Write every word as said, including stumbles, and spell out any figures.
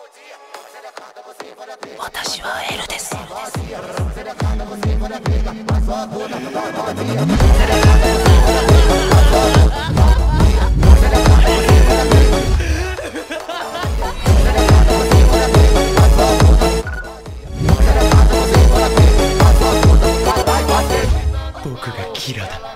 私は L です。僕がキラだ。